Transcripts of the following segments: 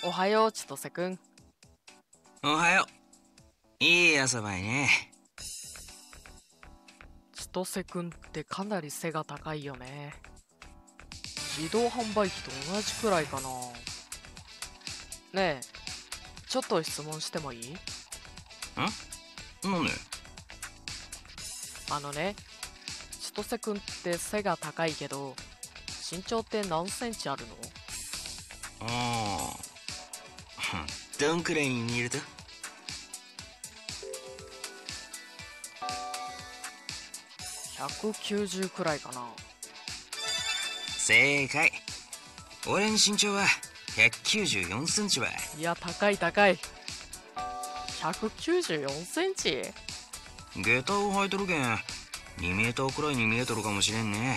おはよう、千歳くん。 おはよう。いい朝ばいね。 千歳くんってかなり背が高いよね。自動販売機と同じくらいかな。ねえ、ちょっと質問してもいい？ なんで？ あのね、千歳くんって背が高いけど、身長って何センチあるの？ ああ、どんくらいに見えると？ 190くらいかな。 正解。俺の身長は194センチばい。 いや、高い高い。194センチ？ 下駄を履いとるけん2メーターくらいに見えとるかもしれんね。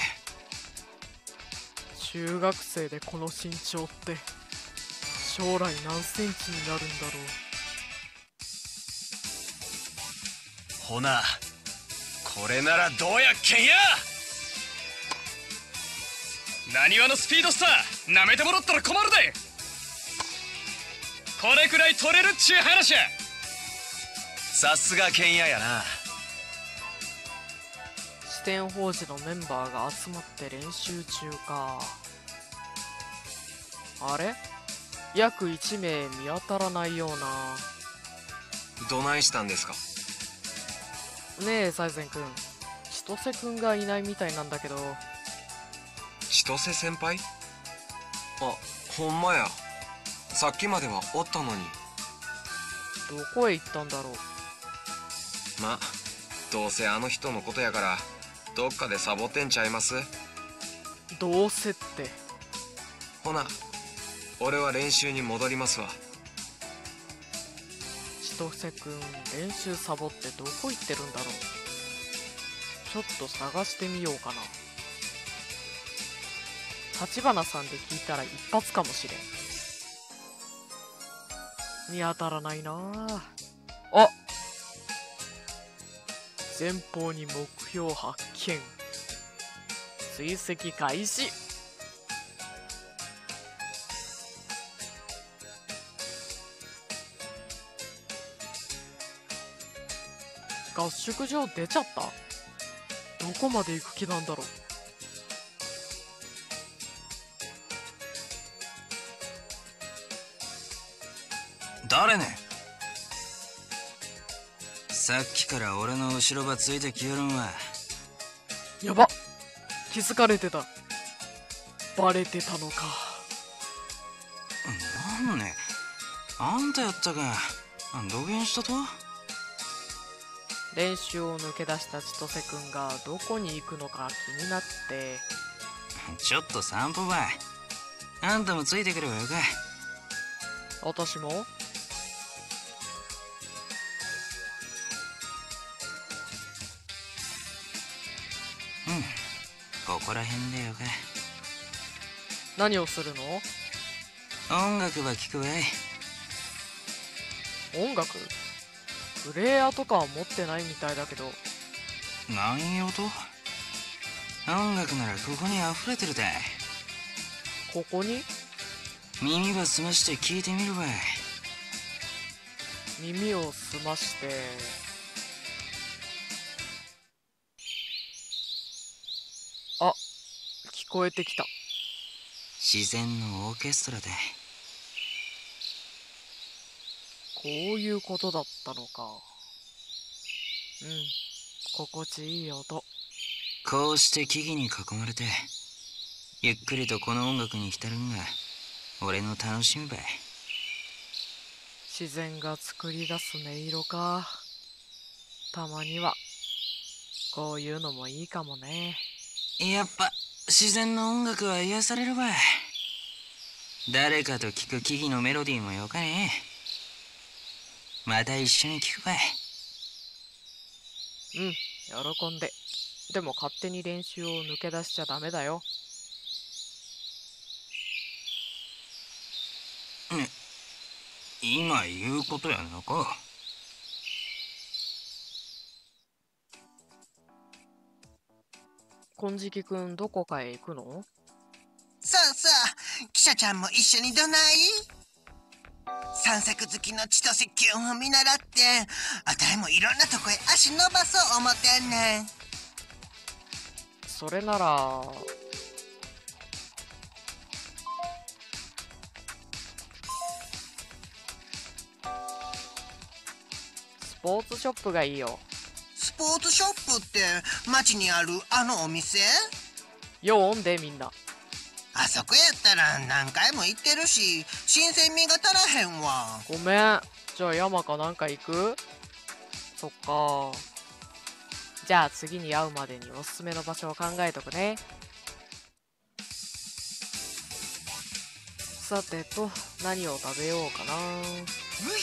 中学生でこの身長って将来何センチになるんだろほな、これならどうやっけんや。なにわのスピードスターなめてもらったら困るで。これくらい取れるっちゅう話や。さすがけんややな。 う。四天王寺のメンバーが集まって練習中か。あれ？約1名見当たらないような。 どないしたんですか？ ねえ、財前くん。千歳くんがいないみたいなんだけど。 千歳先輩？あ、ほんまや。さっきまではおったのに。 どこへ行ったんだろう。 ま、どうせあの人のことやからどっかでサボってんちゃいます？ どうせって。 ほな、俺は練習に戻りますわ。 千歳くん、練習サボってどこ行ってるんだろう。ちょっと探してみようかな。立花さんで聞いたら一発かもしれん。見当たらないなあ。あ、前方に目標発見。追跡開始。合宿場出ちゃった？どこまで行く気なんだろう。 誰ね？さっきから俺の後ろばついてきよるんは。 やばっ、気づかれてた。バレてたのか。 なんね、あんたやったか。どげんしたと？ 練習を抜け出した千歳くんがどこに行くのか気になって。 ちょっと散歩ばい。あんたもついてくればよか。 私も？ ここら辺でよか。 何をするの？ 音楽ば聴くわい。 音楽？プレイヤーとかは持ってないみたいだけど。 何音？音楽ならここに溢れてるだい。 ここに？ 耳ば澄まして聞いてみるばい。 耳を澄まして。あ、聞こえてきた。 自然のオーケストラだ。 こういうことだったのか。うん、心地いい音。 こうして木々に囲まれてゆっくりとこの音楽に浸るんが俺の楽しみばい。 自然が作り出す音色か。たまにはこういうのもいいかもね。 やっぱ自然の音楽は癒されるばい。誰かと聴く木々のメロディーもよかね。また一緒に聴くばい。 うん、喜んで。でも勝手に練習を抜け出しちゃダメだよ。 今言うことやなか。 金色くん、どこかへ行くの？ そうそう、記者ちゃんも一緒にどない？ 散策好きの千歳キュンを見習ってあたいもいろんなとこへ足伸ばそう思ってんねん。 それならスポーツショップがいいよ。 スポーツショップって街にあるあのお店？ 読んでみんな。 あそこやったら何回も行ってるし新鮮味が足らへんわ。 ごめん。じゃあ山かなんか行く？そっか。じゃあ次に会うまでにおすすめの場所を考えとくね。さてと、何を食べようかな。 うひょー、すげえ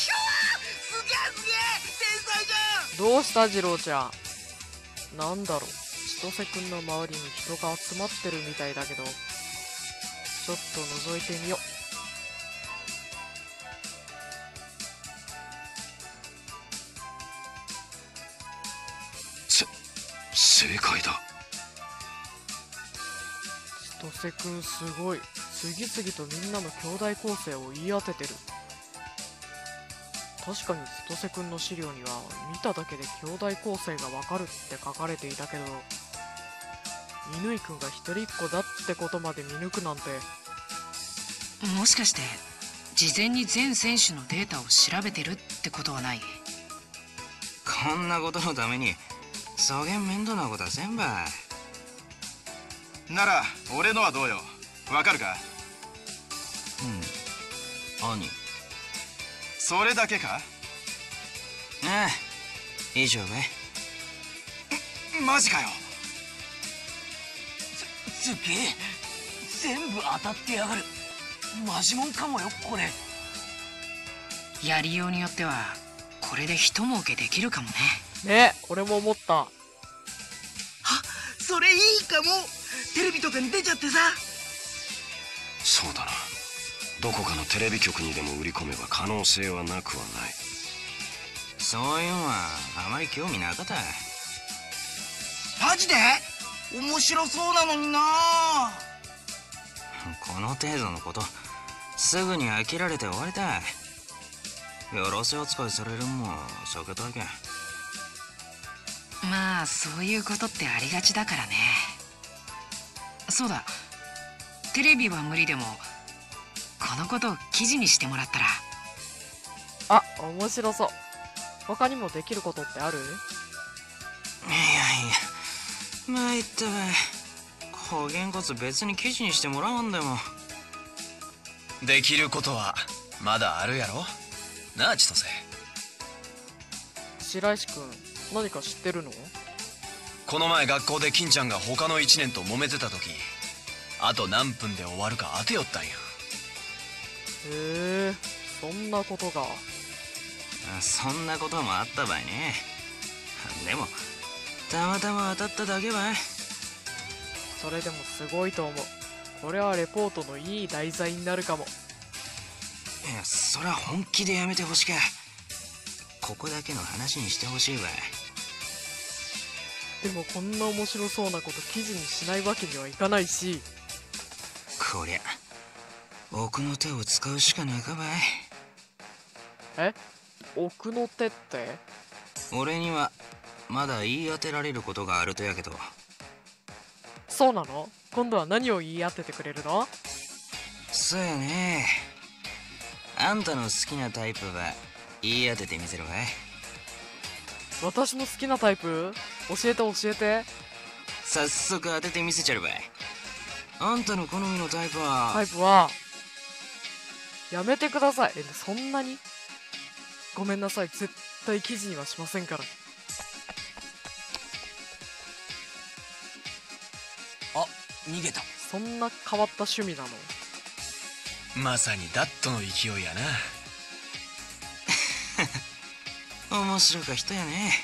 天才じゃん。 どうした次郎ちゃん。なんだろう、千歳くんの周りに人が集まってるみたいだけど、ちょっと覗いてみよ。 正解だ。 千歳くんすごい。次々とみんなの兄弟構成を言い当ててる。確かに千歳くんの資料には見ただけで兄弟構成がわかるって書かれていたけど、乾くんが一人っ子だってことまで見抜くなんて。 もしかして事前に全選手のデータを調べてるってことはない？ こんなことのためにそげん面倒なことはせんばい。 なら俺のはどうよ、わかるか？ 兄。 それだけか？ ああ、以上かい。 マジかよ。 すげえ、全部当たってやがる。マジモンかもよこれ。 やりようによってはこれで一儲けできるかもね。 ね、俺も思った。 あ、それいいかも。テレビとかに出ちゃってさ。 そうだな、どこかのテレビ局にでも売り込めば可能性はなくはない。 そういうのはあまり興味なかった。 マジで面白そうなのにな。 この程度のことすぐに飽きられて終わりたい。やらせ扱いされるんも避けたいけん。 まあそういうことってありがちだからね。そうだ、テレビは無理でもこのことを記事にしてもらったら。 あ、面白そう。他にもできることってある？ いや参ったわ。こげんこつ別に記事にしてもらわんでも。 できることはまだあるやろなあ千歳。 白石くん、何か知ってるの？ この前学校で金ちゃんが他の1年と揉めてた時、あと何分で終わるか当てよったんや。 へえ、そんなことが。 そんなこともあったばいね。でもたまたま当たっただけばい。 それでもすごいと思う。これはレポートのいい題材になるかも。 いや、そりゃ本気でやめてほしか。ここだけの話にしてほしいわ。 でもこんな面白そうなこと記事にしないわけにはいかないし。 こりゃ奥の手を使うしかなかばい。 え？奥の手って？ 俺にはまだ言い当てられることがあるとやけど。 そうなの？今度は何を言い当ててくれるの？ そうやね。あんたの好きなタイプは言い当ててみせるわい。 私の好きなタイプ？教えて教えて。 早速当ててみせちゃるばい。あんたの好みのタイプは。 タイプはやめてください。そんなに？ごめんなさい、絶対記事にはしませんから。 あ、逃げた。 そんな変わった趣味なの？ まさにダットの勢いやな。 面白か人やね。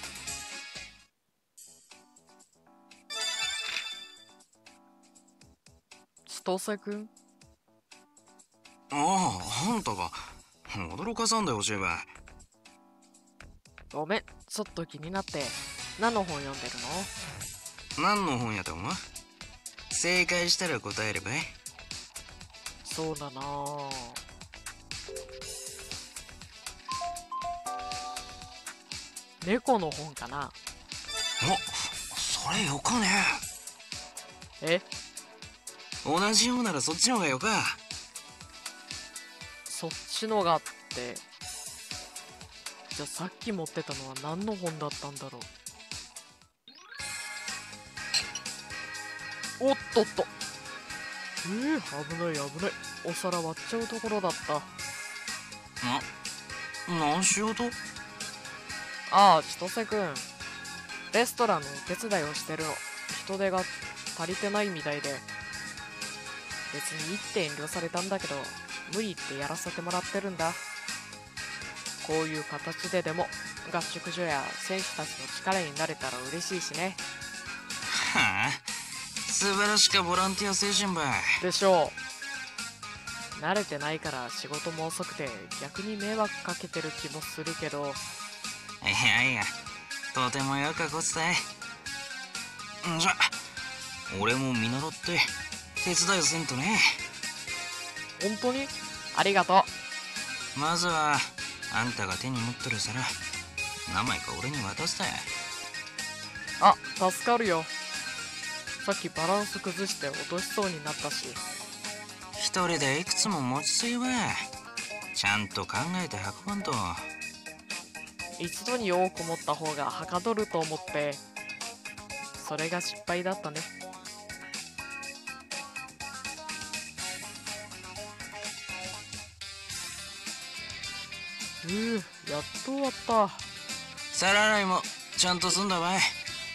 千歳くん？ ああ、あんたが。驚かさんでほしいば。 ごめん、ちょっと気になって。何の本読んでるの？ 何の本やと思う？正解したら答えればい。 そうだなぁ。 猫の本かな。 お、それよかね。 え、 同じようならそっちの方がよか。 そっちのがって。じゃあさっき持ってたのは何の本だったんだろう。おっとっと。危ない危ない。お皿割っちゃうところだった。 何しようと。 ああ、千歳くん。レストランのお手伝いをしてるの。人手が足りてないみたいで。別にいいって遠慮されたんだけど、無理ってやらせてもらってるんだ。こういう形ででも合宿所や選手たちの力になれたら嬉しいしね。 はあ、素晴らしかボランティア精神ばい。 でしょう。慣れてないから仕事も遅くて逆に迷惑かけてる気もするけど。 いやいや、とてもよかこつたい。じゃ、俺も見習って手伝いせんとね。 本当にありがとまずはあんたが手に持ってる皿何枚か俺に渡すたい。 う。あ、助かるよ。さっきバランス崩して落としそうになったし。 一人でいくつも持ちすぎばちゃんと考えて運ばんと。 一度に多く持った方がはかどると思って、それが失敗だったね。やっと終わった。 皿洗いもちゃんと済んだばい。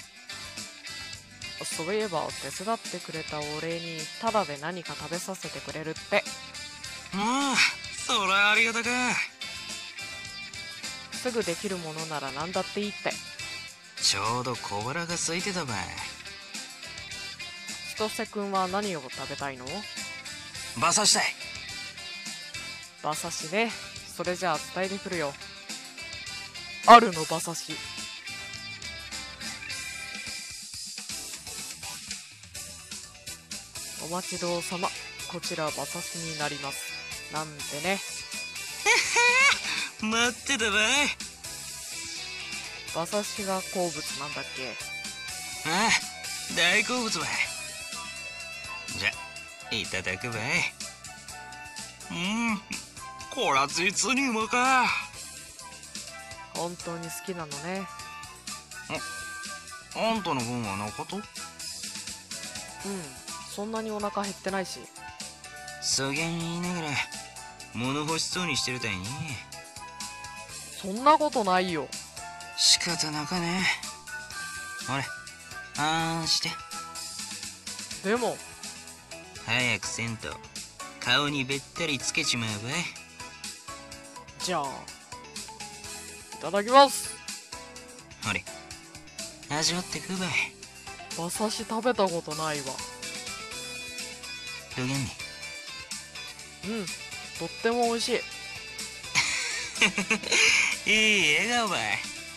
そういえば手伝ってくれたお礼にタダで何か食べさせてくれるって。 ああ、そりゃありがたか。 すぐできるものなら何だっていいって。 ちょうど小腹が空いてたばい。 千歳くんは何を食べたいの？ 馬刺したい。 馬刺しね。それじゃあ伝えてくるよ。あるの馬刺し。お待ちどうさま。こちら馬刺しになります。なんてね。 待ってたばい。 馬刺しが好物なんだっけ？ ああ、大好物ばい。じゃ、いただくばい。こら実にうまか。 本当に好きなのね。 あんたの分はなかと？ そんなにお腹減ってないし。 そげん言いながら物欲しそうにしてるたいに。 そんなことないよ。 仕方なかね。ほれ、あんして。 でも早くせんと顔にべったりつけちまうばい。 じゃあいただきます。 ほれ、味わって食うばい。 馬刺し食べたことないわ。 どげんね。 とっても美味しい。 いい笑顔ばい。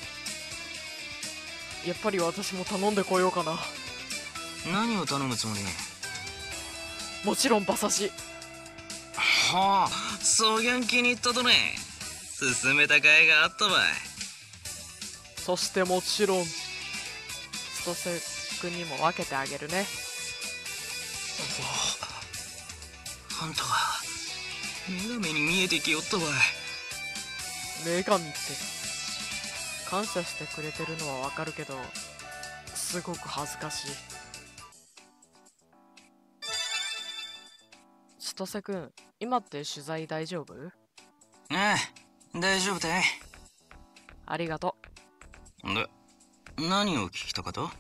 やっぱり私も頼んでこようかな。 何を頼むつもり？ もちろん馬刺し。 はあ、そげん気に入ったとね。勧めた甲斐があったばい。 そしてもちろん千歳くんにも分けてあげるね。 あんたは女神に見えてきよったばい。 女神って感謝してくれてるのはわかるけど、すごく恥ずかしい。千歳くん、今って取材大丈夫？ ああ、大丈夫だい。 ありがとで、何を聞きたかと？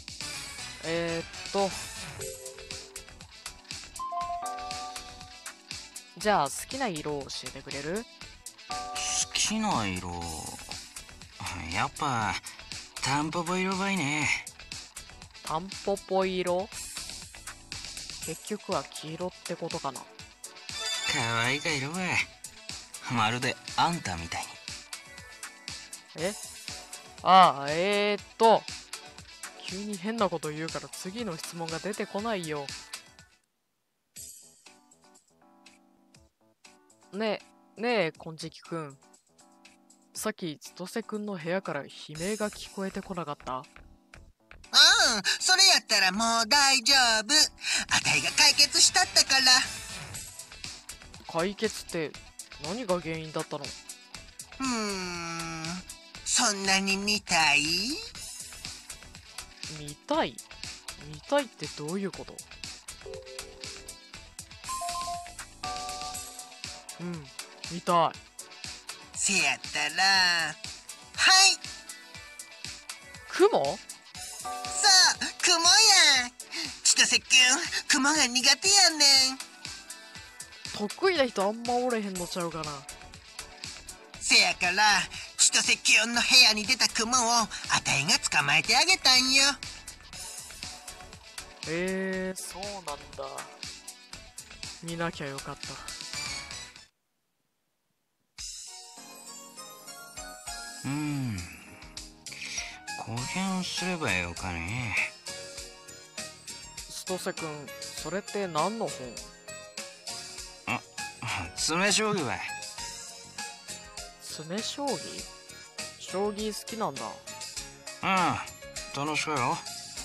じゃあ好きな色を教えてくれる？ 好きな色、やっぱタンポポ色ばいね。 タンポポ色？結局は黄色ってことかな。 かわいいか色ばい。まるであんたみたいに。 急に変なこと言うから次の質問が出てこないよ。ねえ、金色くん。 さっき千歳くんの部屋から悲鳴が聞こえてこなかった？ それやったらもう大丈夫。あたいが解決したったから。 解決って何が原因だったの？ そんなに見たい？ 見たい？見たいってどういうこと？見たい。 せやったら、はい。 雲？ そう、雲や。千歳くん、雲が苦手やねん。 得意な人あんまおれへんのちゃうかな。 せやから、千歳くんの部屋に出た雲をあたいが捕まえてあげたんよ。 そうなんだ。見なきゃよかった。 こげんすればよかね。 千歳くん、それって何の本？ 詰将棋ばい。 詰将棋？将棋好きなんだ。 楽しかよ。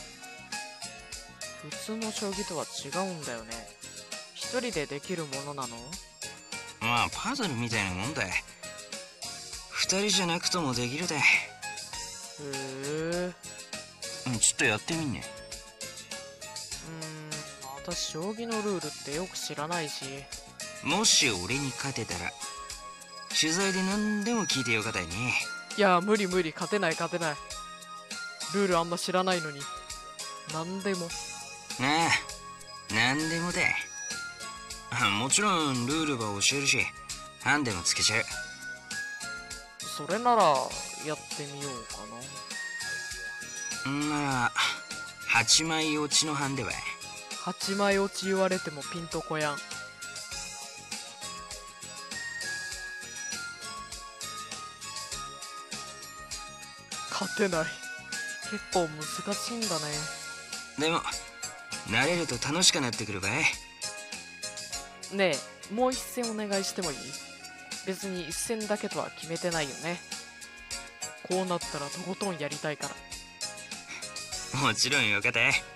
普通の将棋とは違うんだよね。一人でできるものなの？ まあパズルみたいなもんだ。二人じゃなくともできるだ。ちょっとやってみんね。 私将棋のルールってよく知らないし。 もし俺に勝てたら取材で何でも聞いてよかったいね。 いや無理、勝てない。ルールあんま知らないのに。何でも。 何でもだ。もちろんルールは教えるしハンデもつけちゃう。 それならやってみようかな。 なら8枚落ちのハンデばい。 8枚落ち言われてもピンとこやん。勝てない。結構難しいんだね。 でも慣れると楽しくなってくるばい。 ねえ、もう一戦お願いしてもいい？別に一戦だけとは決めてないよね。こうなったらとことんやりたいから。 もちろんよかった。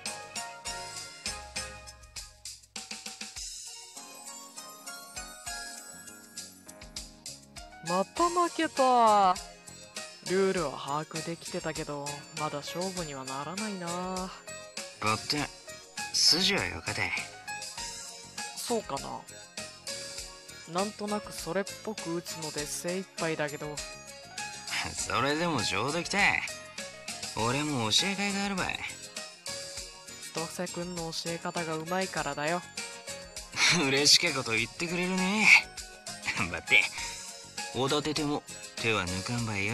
また負けた。ルールは把握できてたけどまだ勝負にはならないな。 ばって筋はよかった。 そうかな。なんとなくそれっぽく打つので精一杯だけど。 それでも上出来た。俺も教えがいがあるばい。 千歳くんの教え方がうまいからだよ。 嬉しかこと言ってくれるね。ばっておだてても手は抜かんばいよ。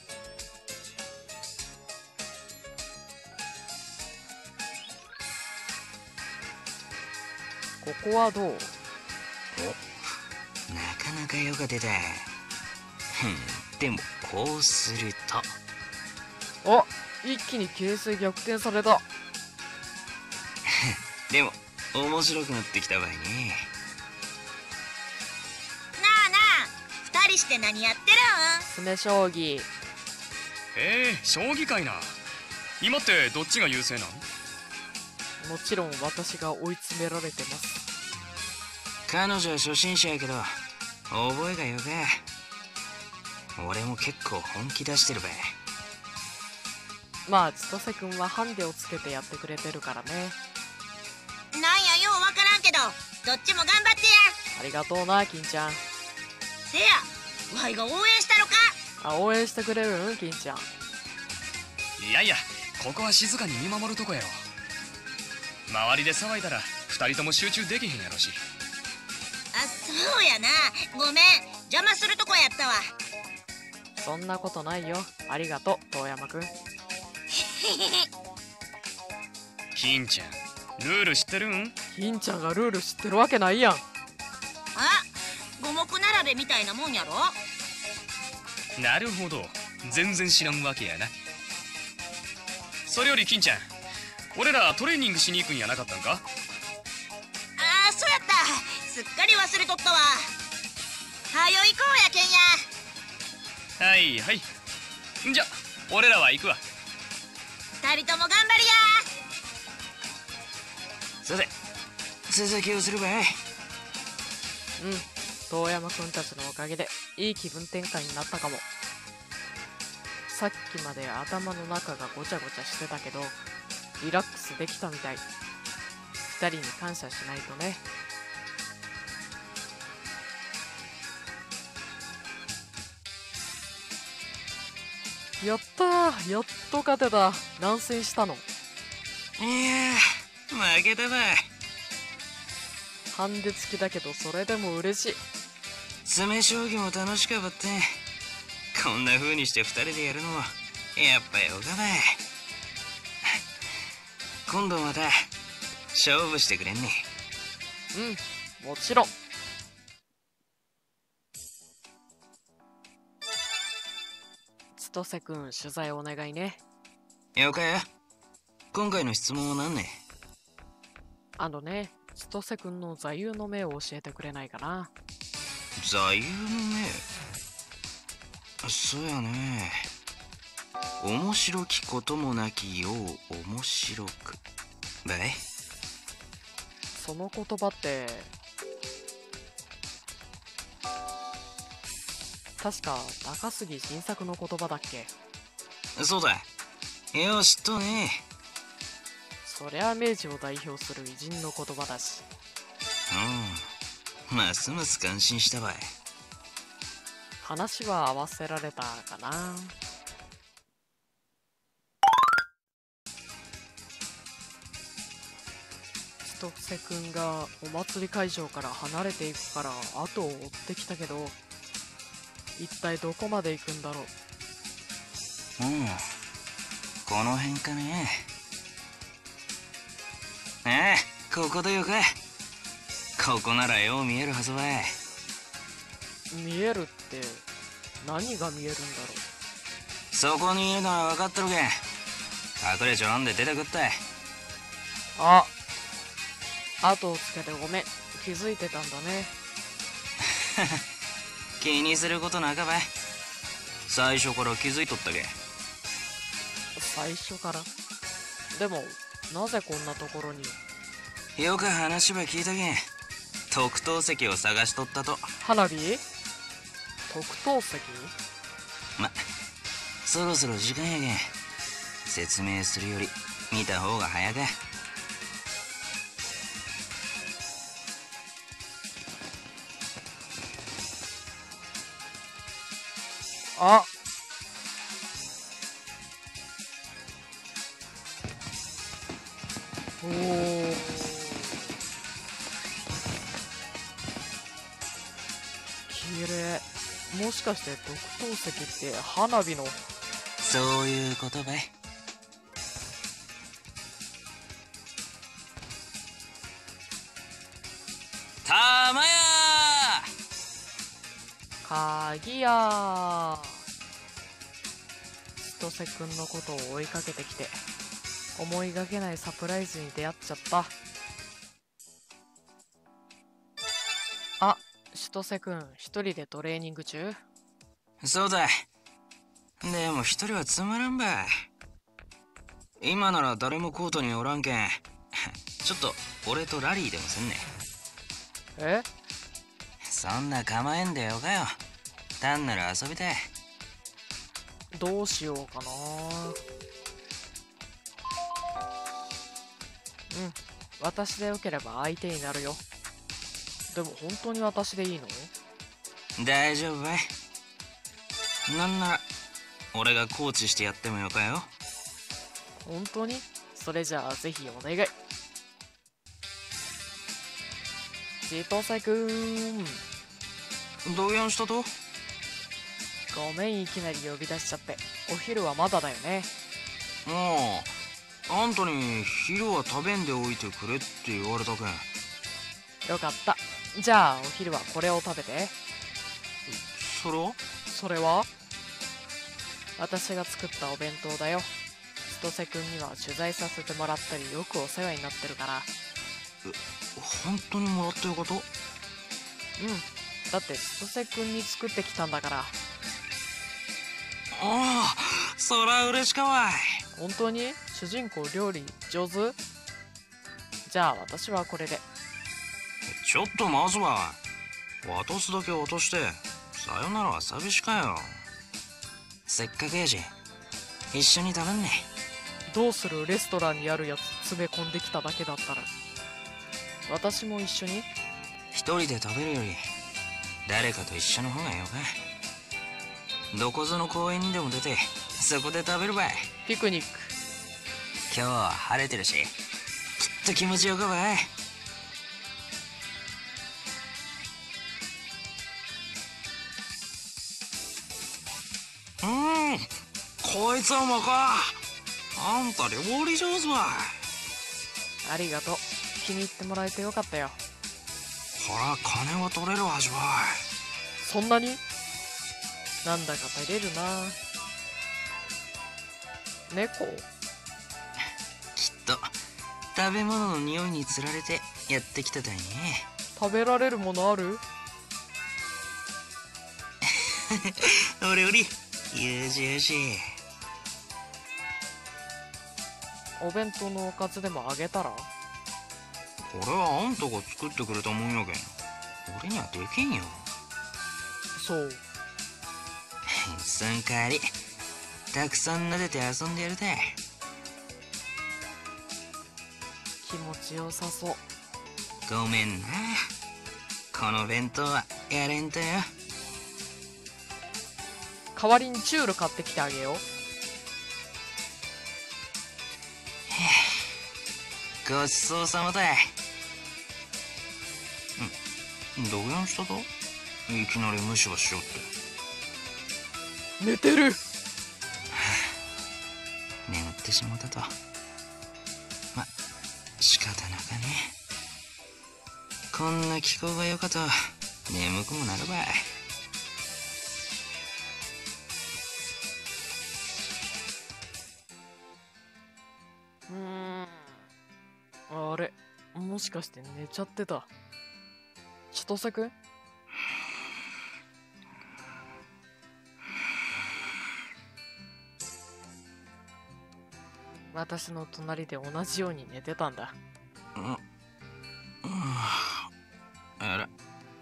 ここはどう？ なかなかよか出た。でもこうすると一気に形勢逆転された。 でも面白くなってきたばいね。 なあ2人して何やってるん？ 詰将棋。 将棋界な。今ってどっちが優勢なん？ もちろん私が追い詰められてます。 彼女は初心者やけど覚えがよか。俺も結構本気出してるべ。 まあ千歳くんはハンデをつけてやってくれてるからね。 なんやようわからんけどどっちも頑張ってや。 ありがとうな金ちゃん。 せやわいが応援したのか？ 応援してくれるん金ちゃん。 いやここは静かに見守るとこやろ。周りで騒いだら2人とも集中できへんやろし。 そうやな。ごめん邪魔するとこやったわ。 そんなことないよ。ありがとう遠山くん。 金ちゃんルール知ってるん？ 金ちゃんがルール知ってるわけないやん。 五目並べみたいなもんやろ。 なるほど全然知らんわけやな。それより金ちゃん俺らトレーニングしに行くんやなかったんか？ そうやった。すっかり忘れとったわ。はよ行こうやけんや。 はいはい。じゃ俺らは行くわ。 二人とも頑張りや。 さて続きをするばい。 遠山くんたちのおかげでいい気分転換になったかも。さっきまで頭の中がごちゃごちゃしてたけどリラックスできたみたい。二人に感謝しないとね。やったー、やっと勝てた。何戦したの？ いやー負けたばい。 ハンデ付きだけどそれでも嬉しい。 詰め将棋も楽しかばって。こんな風にして2人でやるのもやっぱよかばい。今度また勝負してくれんね。 もちろん。千歳くん取材お願いね。 よかよ。今回の質問は何ね？ 千歳くんの座右の銘を教えてくれないかな。 座右の銘？そうやね。面白きこともなきよう面白くばい。 その言葉って確か高杉晋作の言葉だっけ？ そうだよ。知っとね。 そりゃ明治を代表する偉人の言葉だし。 ますます感心したばい。 話は合わせられたかな。千歳くんがお祭り会場から離れていくから後を追ってきたけど、一体どこまで行くんだろう。 この辺かね。ここだよか。ここならよう見えるはずばい。 見えるって何が見えるんだろう。そこにいるのは分かってるけん。隠れちょらんで出てくったい。 後をつけてごめん。気づいてたんだね。 気にすることなかばい。最初から気づいとったけ。 最初から？でもなぜこんなところに？ よく話ば聞いたけん。特等席を探しとったと。 花火？特等席？ そろそろ時間やけん説明するより見た方が早か。 おー、綺麗。もしかして特等席って花火の？ そういうことばい。たまや鍵や。千歳くんのことを追いかけてきて思いがけないサプライズに出会っちゃった。千歳くん一人でトレーニング中？ そうだ。でも一人はつまらんばい。今なら誰もコートにおらんけんちょっと俺とラリーでもせんね。そんな構えんでよかよ。単なる遊びだい。 どうしようかな。私でよければ相手になるよ。でも本当に私でいいの？ 大丈夫ばい。なんなら俺がコーチしてやってもよかよ。 本当に？それじゃあぜひお願い。千歳くん。 動揺したと？ ごめん、いきなり呼び出しちゃって。お昼はまだだよね。 あんたに昼は食べんでおいてくれって言われたけん。 よかった。じゃあお昼はこれを食べて。 それは？ それは私が作ったお弁当だよ。千歳くんには取材させてもらったりよくお世話になってるから。 本当にもらったよこと？ だって千歳くんに作ってきたんだから。 おお、そら嬉しかわい。 本当に主人公料理上手？じゃあ私はこれで。 ちょっとまずは渡すだけ渡してさよならは寂しかよ。せっかくやし一緒に食べんね。 どうする？レストランにあるやつ詰め込んできただけだったら。私も一緒に？ 一人で食べるより誰かと一緒の方がよか。どこぞの公園にでも出てそこで食べるばい。 ピクニック。 今日は晴れてるしきっと気持ちよかばい。こいつはうまか。あんた料理上手ばい。 ありがとう。気に入ってもらえてよかったよ。 ほら金は取れる味ばい。 そんなに？なんだか照れるな。猫？ きっと食べ物の匂いにつられてやってきただいね。 食べられるものある？ おれおり、よしよし。 お弁当のおかずでもあげたら？ これはあんたが作ってくれたもんやけん俺にはできんよ。 そう。 そん代わりたくさん撫でて遊んでやるで。 気持ちよさそう。 ごめんな、この弁当はやれんとよ。 代わりにチュール買ってきてあげよう。 ごちそうさまだ。どうやんしたと？いきなり無視はしよって。 寝てる。 眠ってしもたと。ま、仕方なかね。こんな気候がよかと眠くもなるばい。 あれ、もしかして寝ちゃってた？千歳くん？私の隣で同じように寝てたんだ。 あら、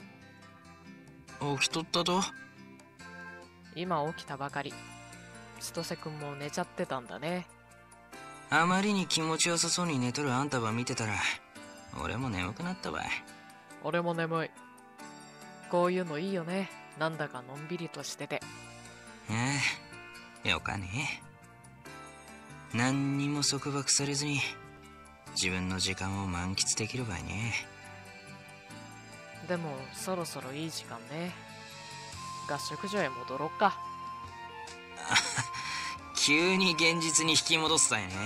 起きとったと？ 今起きたばかり。千歳くんも寝ちゃってたんだね。 あまりに気持ちよさそうに寝とるあんたば見てたら俺も眠くなったばい。 俺も眠い。こういうのいいよね。なんだかのんびりとしてて。 ああ、よかね。何にも束縛されずに自分の時間を満喫できるばいね。 でもそろそろいい時間ね。合宿所へ戻ろっか。 急に現実に引き戻すたいね。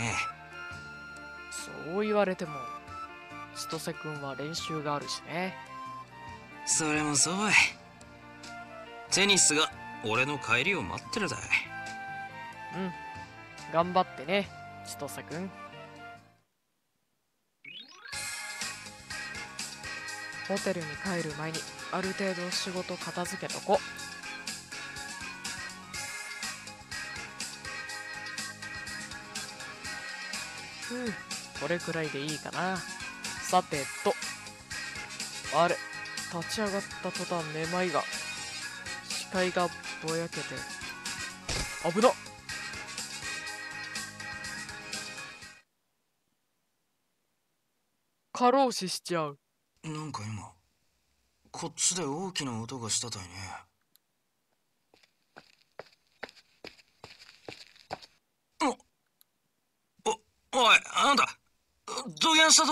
そう言われても千歳くんは練習があるしね。 それもそうばい。テニスが俺の帰りを待ってるだい。 うん、頑張ってね千歳くん。ホテルに帰る前にある程度仕事片付けとこ。これくらいでいいかな。さてと、あれ、立ち上がった途端めまいが、視界がぼやけて危なっ。過労死しちゃう。 なんか今こっちで大きな音がしたたいね。おい、あんたどげんしたと？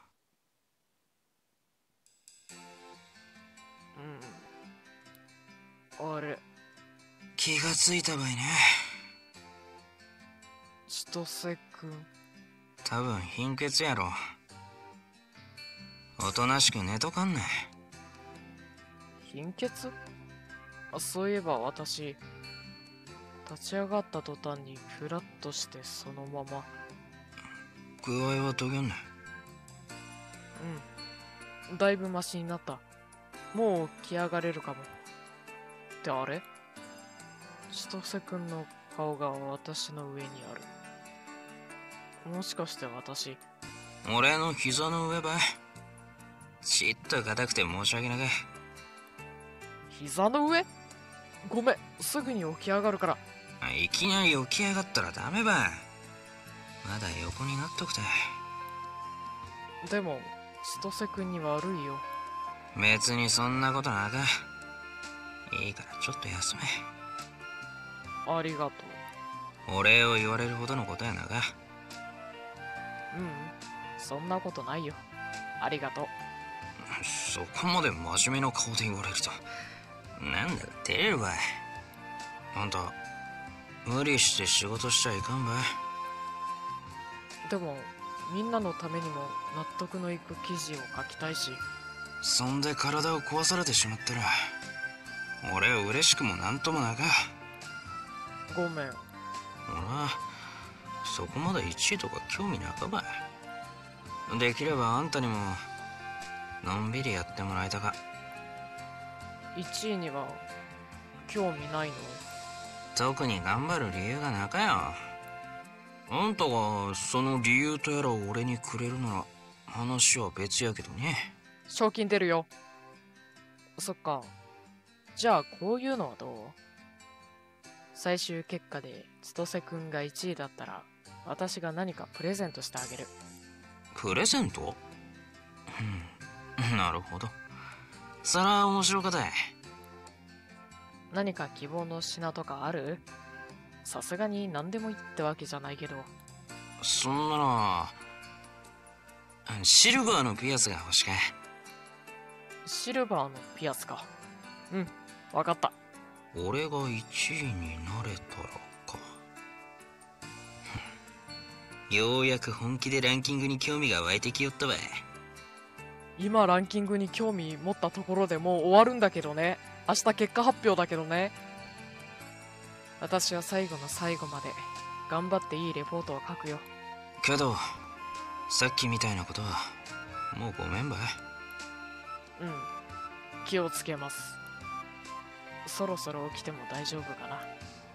あれ、 気がついたばいね。 千歳くん。 多分貧血やろ。おとなしく寝とかんね。 貧血？そういえば私、立ち上がった途端にフラッとしてそのまま。 具合はどげんね。 だいぶマシになった。もう起き上がれるかも。ってあれ？ 千歳くんの顔が私の上にある。もしかして私、 俺の膝の上ばい。ちっと硬くて申し訳なか。 膝の上？ごめん、すぐに起き上がるから。 いきなり起き上がったらダメば。まだ横になっとくて。 でも、千歳くんに悪いよ。 別にそんなことなか。いいからちょっと休め。 ありがとお礼を言われるほどのことやなか。 う。そんなことないよ。ありがとう。 そこまで真面目な顔で言われると、なんだか照れるばい。あんた、無理して仕事しちゃいかんばい。 でも、みんなのためにも納得のいく記事を書きたいし。 そんで体を壊されてしまったら、俺は嬉しくもなんともなか。 ごめん。 俺はそこまで1位とか興味なかばい。できればあんたにものんびりやってもらいたか。 1位には興味ないの？ 特に頑張る理由がなかよ。あんたがその理由とやらを俺にくれるなら話は別やけどね。 賞金出るよ。そっか。じゃあこういうのはどう？最終結果で千歳くんが1位だったら私が何かプレゼントしてあげる。 プレゼント？なるほど。それは面白かったい。 何か希望の品とかある？さすがに何でもいいってわけじゃないけど。 そんなのシルバーのピアスが欲しか。 シルバーのピアスか。わかった。 俺が1位になれたらか。ようやく本気でランキングに興味が湧いてきよったわい。 今ランキングに興味持ったところでもう終わるんだけどね。明日結果発表だけどね。私は最後の最後まで頑張っていいレポートを書くよ。 けどさっきみたいなことはもうごめんばい。 気をつけます。そろそろ起きても大丈夫かな。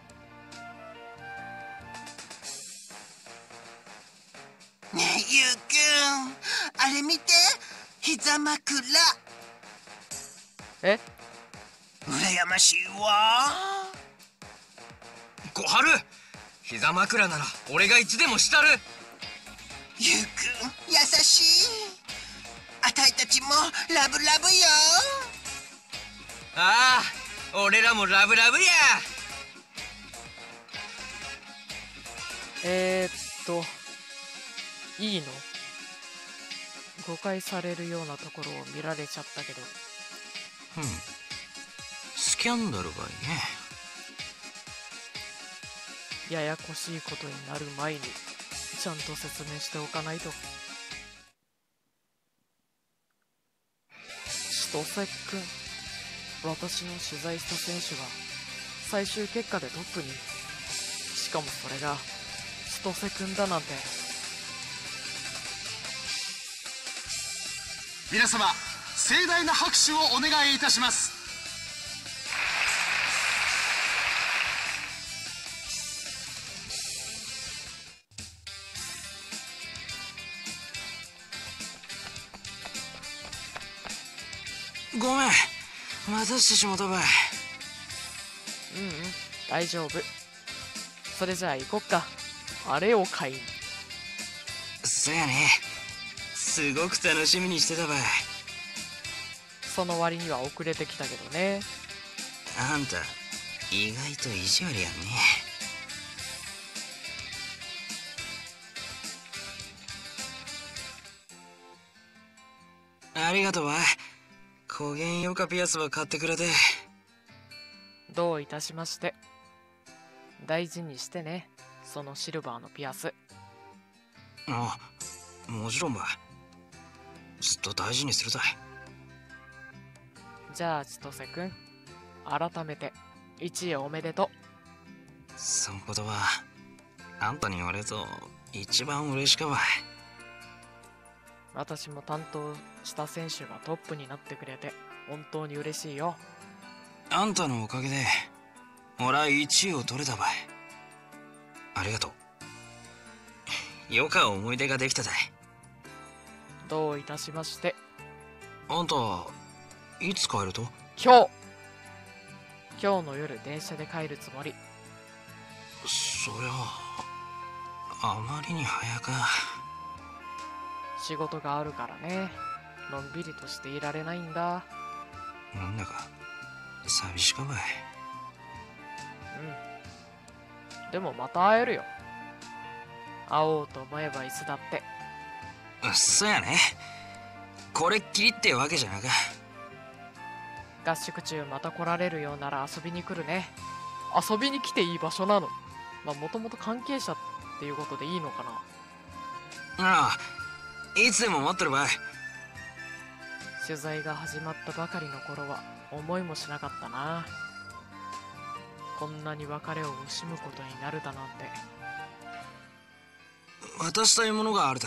ねえゆうくん、あれ見て、膝枕。 え？ 羨ましいわ。 小春、膝枕なら俺がいつでもしたる。 ゆうくん優しい。あたいたちもラブラブよ。 ああ、俺らもラブラブや。 いいの？誤解されるようなところを見られちゃったけど。 スキャンダルばいね。 ややこしいことになる前にちゃんと説明しておかないと。千歳くん、私の取材した選手が最終結果でトップに。しかもそれが千歳くんだなんて。 皆様、盛大な拍手をお願いいたします。 ごめん、待たしてしもたばい。 大丈夫。それじゃあ行こっか。あれを買いに。 そやね。すごく楽しみにしてたばい。 その割には遅れてきたけどね。 あんた意外と意地悪やんね。ありがとうわ。こげんよかピアスは買ってくれて。 どういたしまして。大事にしてね、そのシルバーのピアス。 あ、もちろんば。ずっと大事にするたい。 じゃあ千歳くん、改めて1位おめでとう。 そんことはあんたに言われると一番嬉しかばい。 私も担当した選手がトップになってくれて本当に嬉しいよ。 あんたのおかげで俺は1位を取れたばい。ありがとう。よか思い出ができただい。 どういたしまして。 あんたいつ帰ると？ 今日の夜電車で帰るつもり。 そりゃあまりに早か。 仕事があるからね、のんびりとしていられないんだ。 なんだか寂しかばい。 うん、でもまた会えるよ。会おうと思えばいつだって。 そうやね。これっきりってわけじゃなか。 合宿中また来られるようなら遊びに来るね。遊びに来ていい場所なの。まあもともと関係者っていうことでいいのかな。 ああ、いつでも待ってるばい。 取材が始まったばかりの頃は思いもしなかったな。こんなに別れを惜しむことになるだなんて。 渡したいものがあるだ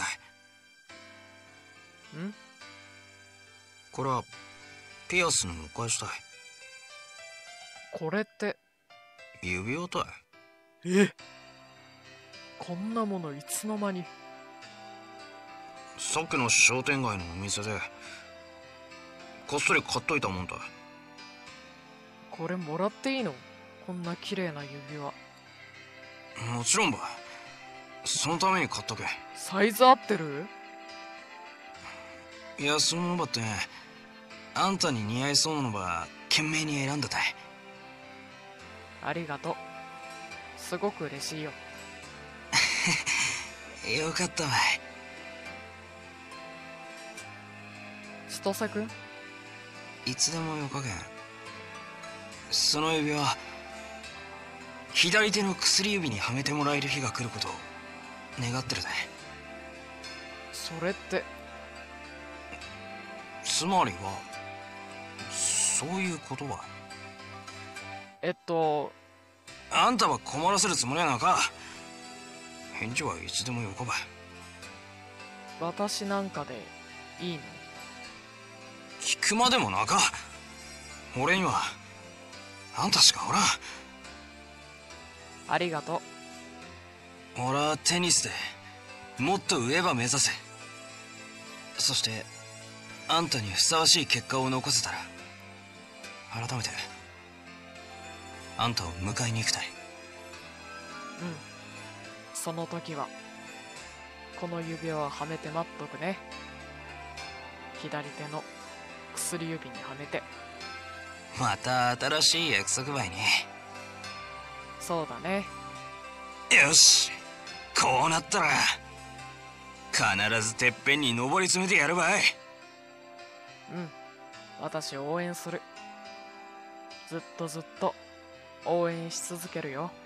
い。 ん？ これはピアスのお返しだい。 これって指輪だい。 こんなものいつの間に。 さっきの商店街のお店でこっそり買っといたもんだ。 これもらっていいの？こんな綺麗な指輪。 もちろんば。そのために買っとけ。 サイズ合ってる？ いや、そののばってあんたに似合いそうなのば懸命に選んだたい。 ありがとう。すごく嬉しいよ。 よかったわい。 千歳くん？ いつでもよかけん。その指輪左手の薬指にはめてもらえる日が来ることを願ってるだい。 それってつまりはそういうことは。あんたは困らせるつもりはなか。返事はいつでもよかばい。 私なんかでいいの？ 聞くまでもなか。俺にはあんたしかおらん。 ありがとう。俺はテニスでもっと上ば目指せ。そしてあんたにふさわしい結果を残せたら改めてあんたを迎えに行きたい。 うん、その時はこの指輪をはめて待っとくね。左手の薬指にはめて。 また新しい約束ばいね。 そうだね。 よし、こうなったら必ずてっぺんに上り詰めてやるばい。 うん、私応援する。ずっと応援し続けるよ。